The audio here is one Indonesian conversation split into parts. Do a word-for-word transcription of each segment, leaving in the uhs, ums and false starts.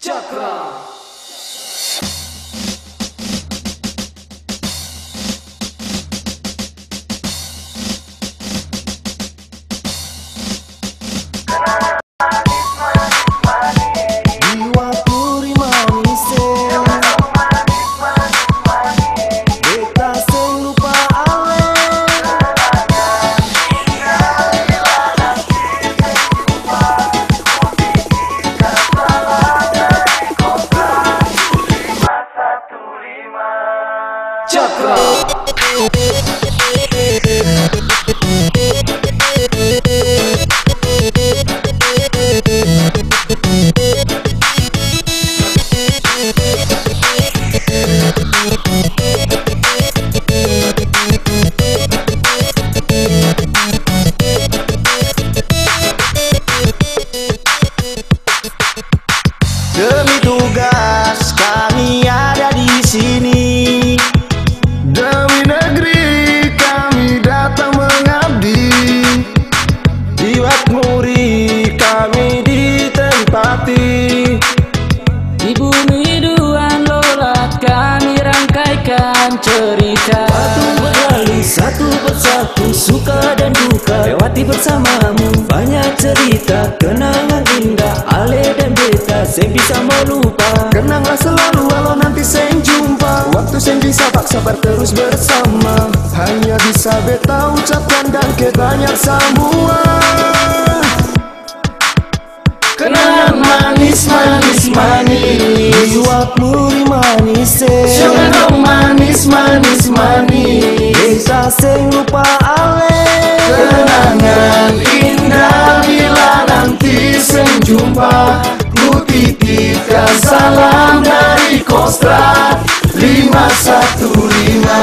Cakra. Demi tugas kami ada di sini, demi negeri kami datang mengabdi. Di Watmuri kami ditempati, di bumi Duan Lolat kami rangkaikan cerita. waktu berlalu satu persatu, suka dan duka lewati bersamamu. Banyak cerita, kenangan indah, Ale dan beta, saya bisa melupa. Kenanglah selalu walau nanti saya jumpa. Waktu saya bisa paksa terus bersama. Hanya bisa beta ucapkan dan ketanya semua. Kenangan manis, manis, manis, Di Watmuri manis, Sungguh manis, manis, manis. beta seng lupa Ale. Kenangan indah bila nanti senjumpa. Ku titipkan salam dari Kostra lima satu lima.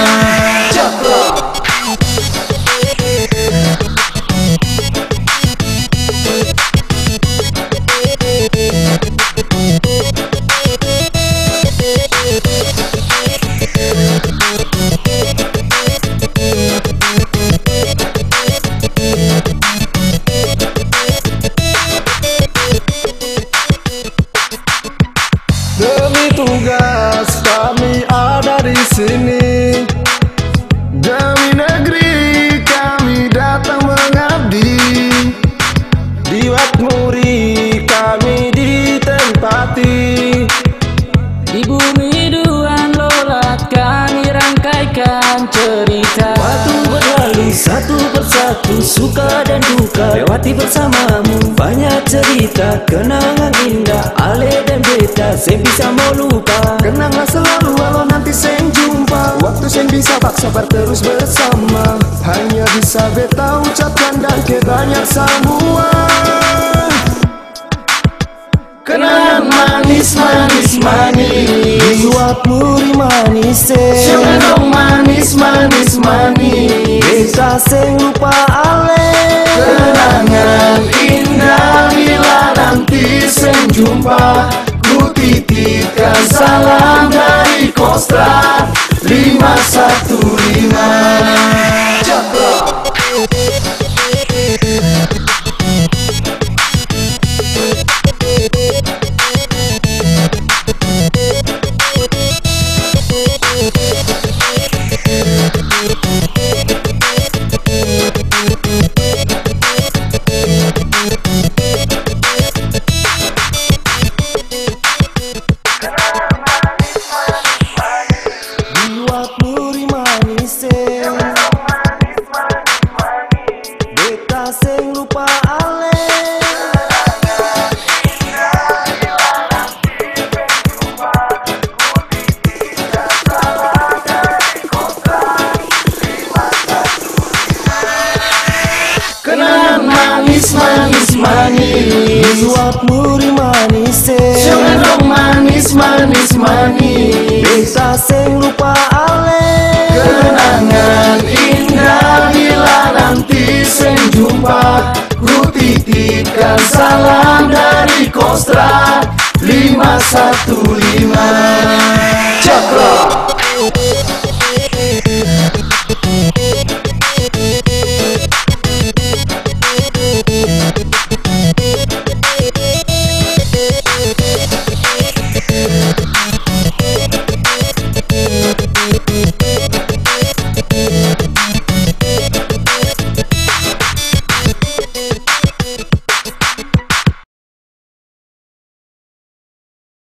Demi tugas kami ada di sini, demi negeri kami datang mengabdi. Di Watmuri kami ditempati, Di bumi Duan Lolat kami rangkaikan cerita. waktu berlalu satu persatu, suka dan duka lewati bersamamu. Banyak cerita, kenangan indah, Ale dan beta, saya bisa melupa. Kenanglah selalu walau nanti saya jumpa. Waktu saya bisa paksa terus bersama. Hanya bisa beta ucapkan dan ketanya semua. Kenangan manis, manis, manis, Di Watmuri manis, Sungguh manis, manis, manis. beta seng lupa Ale. Kenangan indah bila nanti senjumpa. Ku titipkan salam dari Kostra lima satu lima. Di Watmuri manis, beta seng lupa Ale. Kenangan manis, manis, manis, Di Watmuri manis, Sungguh manis, manis, manis. beta seng lupa Ale. Kenangan indah bila nanti senjumpa. Ku titipkan salam dari Kostra lima satu lima. Cakra.